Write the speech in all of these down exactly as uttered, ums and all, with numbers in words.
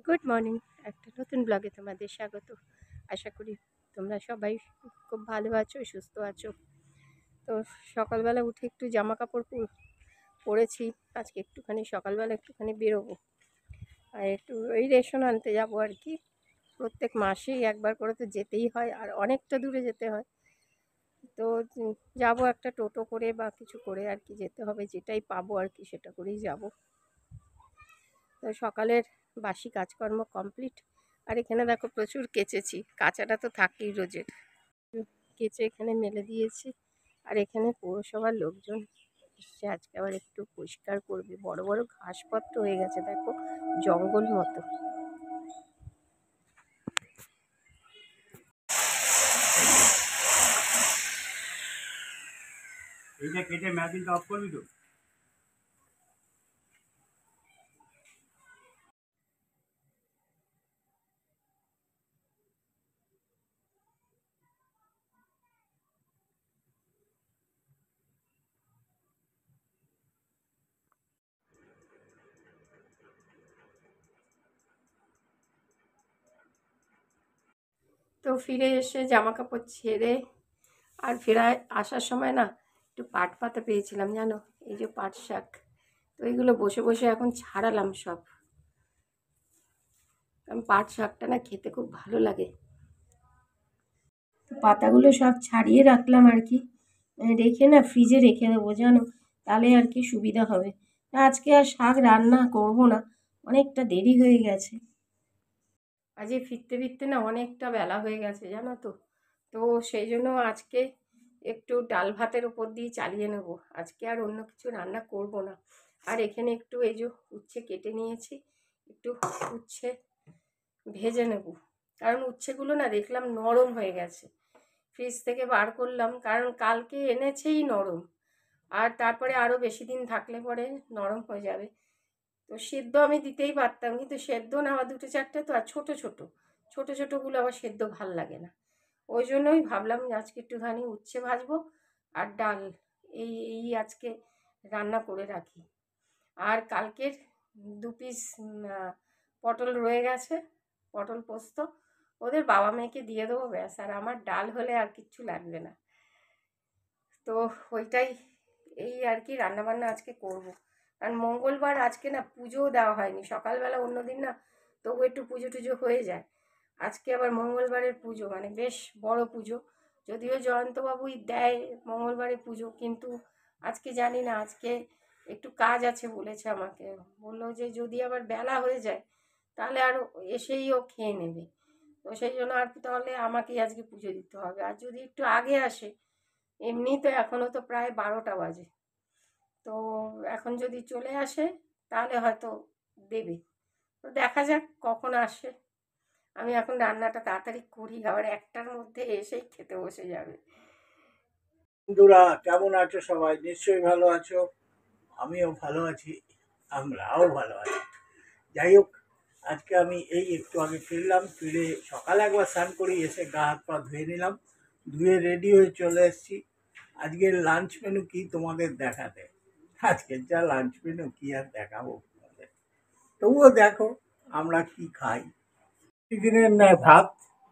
Good morning. একটা নতুন ব্লগে তোমাদের স্বাগত। আশা করি তোমরা সবাই খুব ভালো আছো, সুস্থ আছো। তো সকালবেলা উঠে একটু জামা কাপড় পরেছি। আজকে একটুখানি সকালবেলা একটুখানি বেরোবো, আর একটু ওই রেশন আনতে যাবো আর কি। প্রত্যেক মাসেই একবার করে তো যেতেই হয়, আর অনেকটা দূরে যেতে হয়। তো যাব একটা টোটো করে বা কিছু করে আর কি যেতে হবে, যেটাই পাবো আর কি সেটা করেই যাব। তো সকালের বাসি কাজকর্ম কমপ্লিট। আর এখানে দেখো প্রচুর কেচেছি, কাঁচাটা তো থাকেই রোজের। কেচে এখানে মেলে দিয়েছি। আর এখানে পৌরসভার লোকজন এসছে, আজকে আবার একটু পরিষ্কার করবে। বড় বড় ঘাসপত্র হয়ে গেছে, দেখো জঙ্গল মতো। এইটা কেটে ম্যাপিংটা অফ করবি তো। তো ফিরে এসে জামা কাপড় ছেড়ে আর ফেরায় আসার সময় না একটু পাট পাতা পেয়েছিলাম, জানো, এই যে পাট শাক। তো এইগুলো বসে বসে এখন ছাড়ালাম সব, কারণ পাট শাকটা না খেতে খুব ভালো লাগে। পাতাগুলো সব ছাড়িয়ে রাখলাম আর কি, রেখে না ফ্রিজে রেখে দেবো, জানো, তাহলে আর কি সুবিধা হবে। আজকে আর শাক রান্না করব না, অনেকটা দেরি হয়ে গেছে। আজকে ফিরতে ফিরতে না অনেকটা বেলা হয়ে গেছে, জানো তো। তো সেই জন্য আজকে একটু ডাল ভাতের উপর দিয়ে চালিয়ে নেব। আজকে আর অন্য কিছু রান্না করব না। আর এখানে একটু এই যে উচ্ছে কেটে নিয়েছি, একটু উচ্ছে ভেজে নেব। কারণ উচ্ছেগুলো না দেখলাম নরম হয়ে গেছে, ফ্রিজ থেকে বার করলাম, কারণ কালকে এনেছেই নরম। আর তারপরে আরও বেশি দিন থাকলে পরে নরম হয়ে যাবে। তো সেদ্ধ আমি দিতেই পারতাম, কিন্তু সেদ্ধ না, আমার দুটো চারটে তো, আর ছোটো ছোটো ছোটো ছোটোগুলো আবার সেদ্ধ ভাল লাগে না। ওই জন্যই ভাবলাম আজকে একটুখানি উচ্ছে ভাজবো আর ডাল, এই এই আজকে রান্না করে রাখি। আর কালকের দু পিস পটল রয়ে গেছে, পটল পোস্ত, ওদের বাবা মেয়েকে দিয়ে দেবো, ব্যাস। আর আমার ডাল হলে আর কিচ্ছু লাগবে না। তো ওইটাই, এই আর কি রান্নাবান্না আজকে করব। কারণ মঙ্গলবার আজকে না পুজোও দেওয়া হয়নি সকালবেলা, অন্যদিন না তবু একটু পুজো টুজো হয়ে যায়। আজকে আবার মঙ্গলবারের পুজো, মানে বেশ বড় পুজো। যদিও জয়ন্তবাবুই দেয় মঙ্গলবারে পুজো, কিন্তু আজকে জানি না, আজকে একটু কাজ আছে বলেছে আমাকে। বললো যে যদি আবার বেলা হয়ে যায় তাহলে আর এসেই ও খেয়ে নেবে। তো সেই জন্য আর তাহলে আমাকেই আজকে পুজো দিতে হবে। আর যদি একটু আগে আসে, এমনি তো এখনও তো প্রায় বারোটা বাজে, তো এখন যদি চলে আসে তাহলে হয়তো দেবে। তো দেখা যাক কখন আসে। আমি এখন রান্নাটা তাড়াতাড়ি করি, আবার একটার মধ্যে এসেই খেতে বসে যাবে। বন্ধুরা কেমন আছো? সবাই নিশ্চয়ই ভালো আছো, আমিও ভালো আছি, আমরাও ভালো আছি। যাই হোক, আজকে আমি এই একটু আগে ফিরলাম, ফিরে সকালে একবার স্নান করি, এসে গা হাত পা ধুয়ে নিলাম, ধুয়ে রেডি হয়ে চলে এসেছি। আজকের লাঞ্চ মেনু কি তোমাদের দেখাতে, আজকের যা লাঞ্চ মেনু কি আর দেখাবো তোমাদের, তবুও দেখো আমরা কি খাই। প্রতিদিনের ন্যায় ভাত,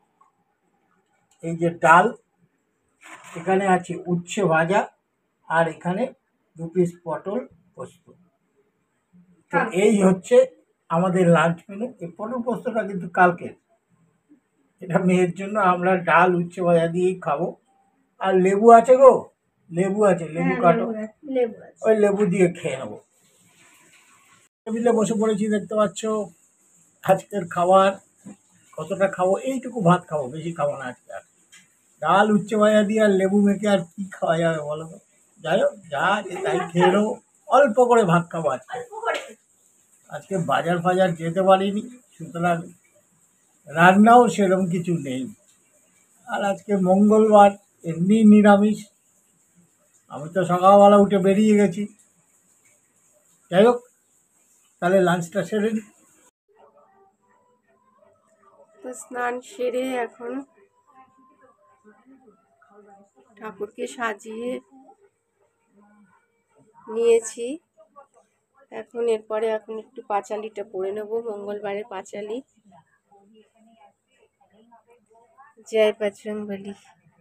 এই যে ডাল, এখানে আছে উচ্ছে ভাজা, আর এখানে দু পিস পটল পোস্ত। তো এই হচ্ছে আমাদের লাঞ্চ মেনু। এই পটল পোস্তটা কিন্তু কালকের, এটা মেয়ের জন্য। আমরা ডাল উচ্ছে ভাজা দিয়েই খাবো। আর লেবু আছে গো, লেবু আছে, লেবু কাটো, ওই লেবু দিয়ে খেয়ে নেবো। টেবিলে বসে পড়েছি, দেখতে পাচ্ছ। আজকের খাবার কতটা খাবো, এইটুকু ভাত খাবো, বেশি খাবো না আজকে। আর ডাল উচ্ছে ভাজা দিয়ে আর লেবু মেখে আর কি খাওয়া যাবে বলো তো। যাই হোক, যা আছে তাই খেয়ে নেবো। অল্প করে ভাত খাবো আজকে। আজকে বাজার ফাজার যেতে পারিনি, সুতরাং রান্নাও সেরকম কিছু নেই। আর আজকে মঙ্গলবার, এমনি নিরামিষ। আমি তো সকালবেলা উঠে বেরিয়ে গেছি। যাই হোক, তাহলে লাঞ্চটা সেরে নিই। তো স্নান সেরে এখন ঠাকুরকে সাজিয়ে নিয়েছি। এখন এরপরে এখন একটু পাঁচালিটা পড়ে নেবো, মঙ্গলবারের পাঁচালি। জয় বজরং বলি,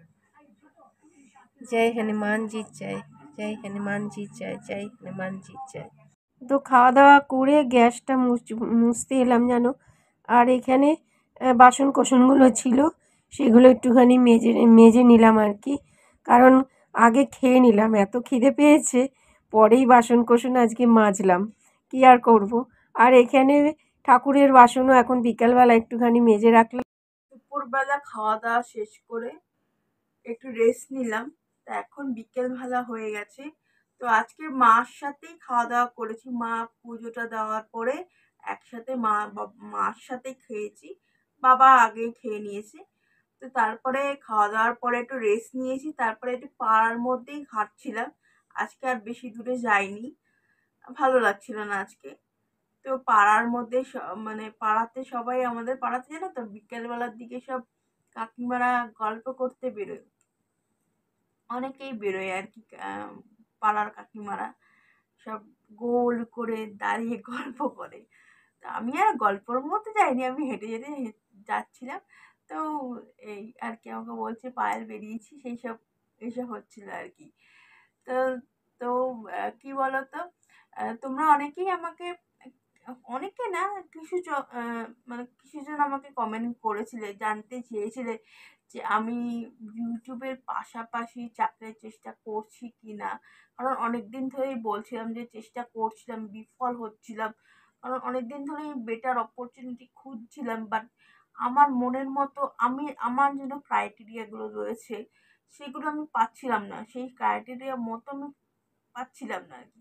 জয় হনুমান জি জয়, জয় হনুমান জি জয়, জয় হনুমান জি জয়। তো খাওয়া দাওয়া করে গ্যাসটা মুছতে এলাম জানো। আর এখানে বাসন কোসনগুলো ছিল সেগুলো একটুখানি মেজে মেজে নিলাম আর কি, কারণ আগে খেয়ে নিলাম, এত খিদে পেয়েছে, পরেই বাসন কোসন আজকে মাজলাম, কি আর করব। আর এখানে ঠাকুরের বাসনও এখন বিকালবেলা একটুখানি মেজে রাখলাম। দুপুরবেলা খাওয়া দাওয়া শেষ করে একটু রেস্ট নিলাম, তা এখন বিকেলবেলা হয়ে গেছে। তো আজকে মার সাথেই খাওয়া দাওয়া করেছি, মা পুজোটা দেওয়ার পরে একসাথে মা মার সাথে খেয়েছি, বাবা আগেই খেয়ে নিয়েছে। তো তারপরে খাওয়া দাওয়ার পরে একটু রেস্ট নিয়েছি, তারপরে একটু পাড়ার মধ্যেই হাঁটছিলাম, আজকে আর বেশি দূরে যাইনি, ভালো লাগছিল না আজকে। তো পাড়ার মধ্যে মানে পাড়াতে সবাই, আমাদের পাড়াতে জানো তো বিকেলবেলার দিকে সব কাকিমারা গল্প করতে বেরোয়, অনেকেই বেরোয় আর কি, পাড়ার কাকিমারা সব গোল করে দাঁড়িয়ে গল্প করে। তা আমি আর গল্পর মধ্যে যাইনি, আমি হেঁটে হেঁটে যাচ্ছিলাম। তো এই আর কি আমাকে বলছে পায়েল বেরিয়েছি, সেই সব এইসব হচ্ছিল আর কি। তো তো কি বলতো, তোমরা অনেকেই আমাকে, অনেকে না কিছু মানে কিছুজন আমাকে কমেন্ট করেছিলে, জানতে চেয়েছিলে যে আমি ইউটিউবের পাশাপাশি চাকরির চেষ্টা করছি কি না। কারণ অনেকদিন ধরেই বলছিলাম যে চেষ্টা করছিলাম, বিফল হচ্ছিলাম, কারণ অনেকদিন ধরেই বেটার অপরচুনিটি খুঁজছিলাম, বাট আমার মনের মতো আমি আমার যেন ক্রাইটেরিয়াগুলো রয়েছে সেগুলো আমি পাচ্ছিলাম না, সেই ক্রাইটেরিয়া মতো আমি পাচ্ছিলাম না আর কি।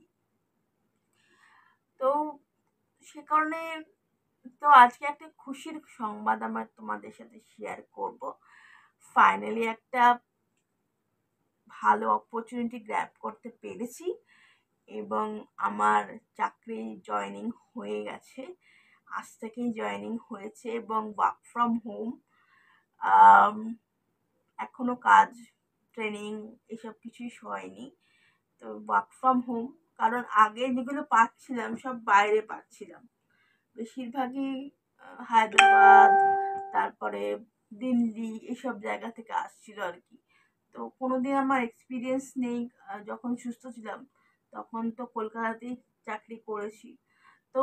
তো সে কারণে তো আজকে একটা খুশির সংবাদ আমার তোমাদের সাথে শেয়ার করব। ফাইনালি একটা ভালো অপরচুনিটি গ্র্যাব করতে পেরেছি এবং আমার চাকরি জয়েনিং হয়ে গেছে, আজ থেকেই জয়েনিং হয়েছে এবং ওয়ার্ক ফ্রম হোম। এখনো কাজ, ট্রেনিং এসব কিছুই হয়নি, তো ওয়ার্ক ফ্রম হোম। কারণ আগে যেগুলো পাচ্ছিলাম সব বাইরে পাচ্ছিলাম, বেশিরভাগই হায়দ্রাবাদ, তারপরে দিল্লি, এসব জায়গা থেকে আসছিল আর কি। তো কোনোদিন আমার এক্সপিরিয়েন্স নেই, যখন সুস্থ ছিলাম তখন তো কলকাতাতেই চাকরি করেছি। তো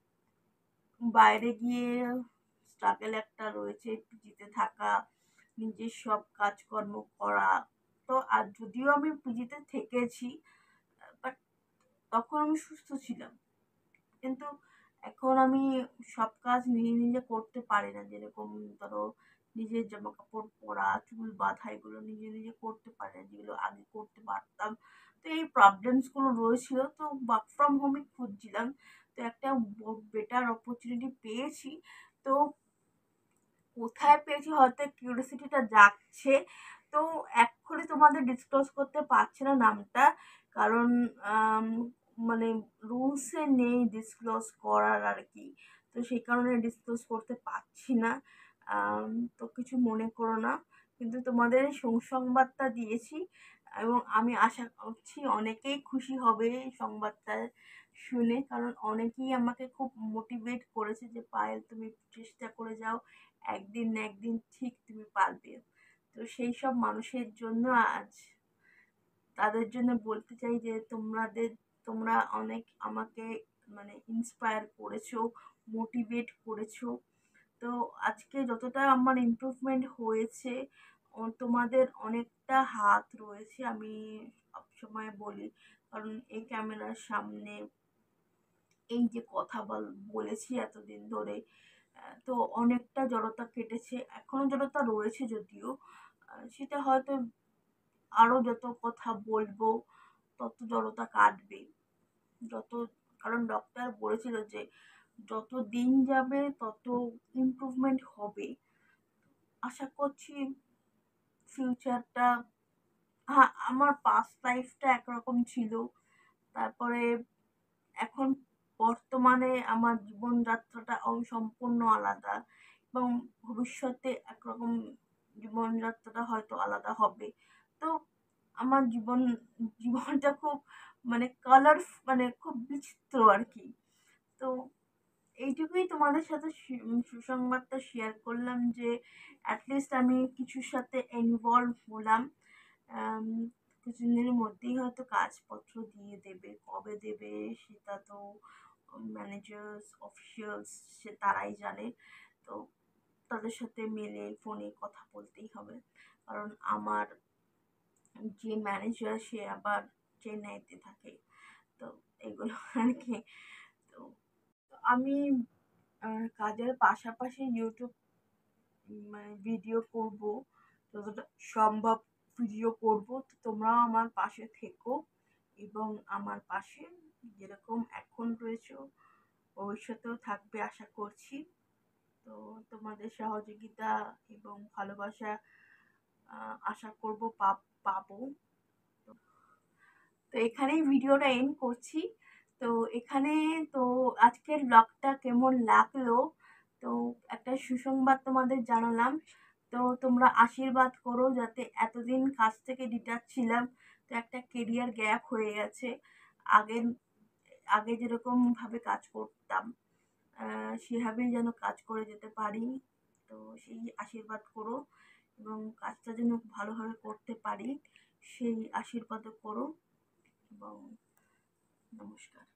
বাইরে গিয়ে স্ট্রাগল একটা রয়েছে, পিজিতে থাকা, নিজের সব কাজকর্ম করা। তো আর যদিও আমি পিজিতে থেকেছি, বাট তখন আমি সুস্থ ছিলাম, কিন্তু এখন আমি সব কাজ নিজে নিজে করতে পারি না, যেরকম ধরো নিজের জামা কাপড় পরা, চুল বাঁধা, এগুলো নিজে নিজে করতে পারি না, যেগুলো আগে করতে পারতাম। তো এই প্রবলেমস গুলো রয়েছিল, তো ওয়ার্ক ফ্রম হোমই খুঁজছিলাম। তো একটা বেটার অপরচুনিটি পেয়েছি। তো কোথায় পেয়েছি হয়তো কিউরিওসিটিটা জাগছে, তো এক্ষুনি তোমাদের ডিসক্লোজ করতে পারছি না নামটা, কারণ মানে রুলসে নেই ডিসক্লোজ করার আর কি, তো সেই কারণে ডিসক্লোজ করতে পারছি না। তো কিছু মনে করো না, কিন্তু তোমাদের সুসংবাদটা দিয়েছি এবং আমি আশা করছি অনেকেই খুশি হবে এই সংবাদটা শুনে, কারণ অনেকেই আমাকে খুব মোটিভেট করেছে যে পায়েল তুমি চেষ্টা করে যাও, একদিন না একদিন ঠিক তুমি পারবে। তো সেই সব মানুষের জন্য আজ তাদের জন্য বলতে চাই যে তোমাদের তোমরা অনেক আমাকে মানে ইন্সপায়ার করেছো, মোটিভেট করেছো। তো আজকে যতটা আমার ইমপ্রুভমেন্ট হয়েছে তোমাদের অনেকটা হাত রয়েছে, আমি সবসময় বলি, কারণ এই ক্যামেরার সামনে এই যে কথা বল বলেছি এতদিন ধরে, তো অনেকটা জড়তা কেটেছে, এখনো জড়তা রয়েছে যদিও, সেটা হয়তো আরো যত কথা বলবো তত জড়তা কাটবে, যত, কারণ ডক্টর বলেছিল যে যত দিন যাবে তত ইমপ্রুভমেন্ট হবে। আশা করছি ফিউচারটা, হ্যাঁ আমার পাস্ট লাইফটা একরকম ছিল, তারপরে এখন বর্তমানে আমার জীবনযাত্রাটা সম্পূর্ণ আলাদা এবং ভবিষ্যতে একরকম জীবনযাত্রাটা হয়তো আলাদা হবে। তো আমার জীবন জীবনটা খুব মানে কালার, মানে খুব বিচিত্র আর কি। তো এইটুকুই তোমাদের সাথে সুসংবাদটা শেয়ার করলাম যে অ্যাটলিস্ট আমি কিছুর সাথে ইনভলভ হলাম। কিছুদিনের মধ্যেই হয়তো কাজপত্র দিয়ে দেবে, কবে দেবে সেটা তো ম্যানেজার্স অফিসিয়ালস সে তারাই জানে। তো তাদের সাথে মেলে ফোনে কথা বলতেই হবে, কারণ আমার যে ম্যানেজার সে আবার চেন্নাইতে থাকে। তো এগুলো আর কি। তো আমি কাজের পাশাপাশি ইউটিউব মানে ভিডিও করব, যতটা সম্ভব ভিডিও করব। তো তোমরাও আমার পাশে থেকো এবং আমার পাশে যেরকম এখন রয়েছো ভবিষ্যতেও থাকবে আশা করছি। তো তোমাদের সহযোগিতা এবং ভালোবাসা আশা করব পাবো। তো এখানেই ভিডিওটা এন্ড করছি। তো এখানে তো আজকের ব্লগটা কেমন লাগলো, তো একটা সুসংবাদ তোমাদের জানালাম। তো তোমরা আশীর্বাদ করো যাতে এতদিন কাজ থেকে ডিটাচ ছিলাম, তো একটা কেরিয়ার গ্যাপ হয়ে গেছে। আগে আগে যেরকম ভাবে কাজ করতাম সেভাবেই যেন কাজ করে যেতে পারি। তো সেই আশীর্বাদ করো এবং কাজটা যেন ভালোভাবে করতে পারি সেই আশীর্বাদও করো। এবং নমস্কার।